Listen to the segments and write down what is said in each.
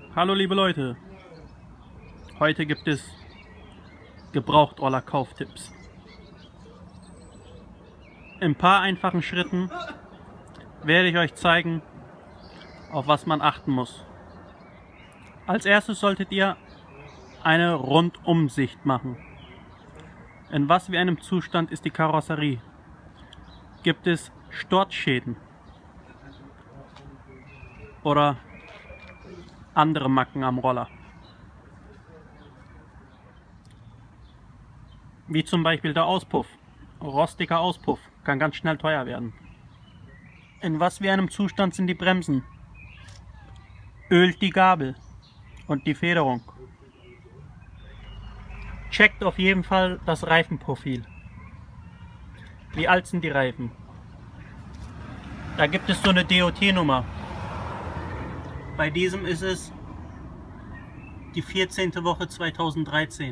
Hallo liebe Leute, heute gibt es Gebrauchtroller-Kauftipps. In ein paar einfachen Schritten werde ich euch zeigen, auf was man achten muss. Als erstes solltet ihr eine Rundumsicht machen. In was für einem Zustand ist die Karosserie? Gibt es Sturzschäden oder andere Macken am Roller? Wie zum Beispiel der Auspuff. Rostiger Auspuff kann ganz schnell teuer werden. In was für einem Zustand sind die Bremsen? Ölt die Gabel und die Federung. Checkt auf jeden Fall das Reifenprofil. Wie alt sind die Reifen? Da gibt es so eine DOT-Nummer. Bei diesem ist es die 14. Woche 2013.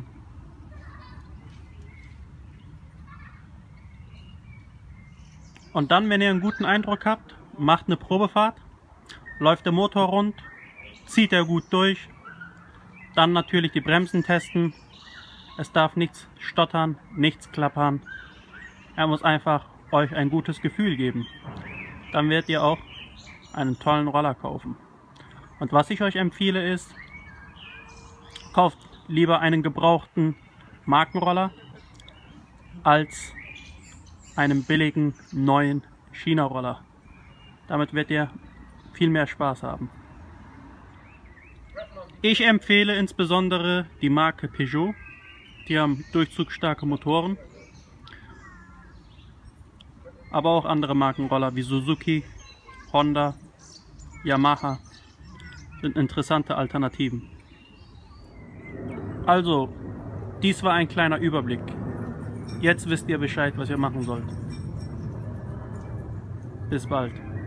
Und dann, wenn ihr einen guten Eindruck habt, macht eine Probefahrt, läuft der Motor rund, zieht er gut durch, dann natürlich die Bremsen testen. Es darf nichts stottern, nichts klappern. Er muss einfach euch ein gutes Gefühl geben. Dann werdet ihr auch einen tollen Roller kaufen. Und was ich euch empfehle ist, kauft lieber einen gebrauchten Markenroller als einen billigen neuen China-Roller. Damit werdet ihr viel mehr Spaß haben. Ich empfehle insbesondere die Marke Peugeot. Die haben durchzugsstarke Motoren. Aber auch andere Markenroller wie Suzuki, Honda, Yamaha sind interessante Alternativen. Also, dies war ein kleiner Überblick. Jetzt wisst ihr Bescheid, was ihr machen sollt. Bis bald.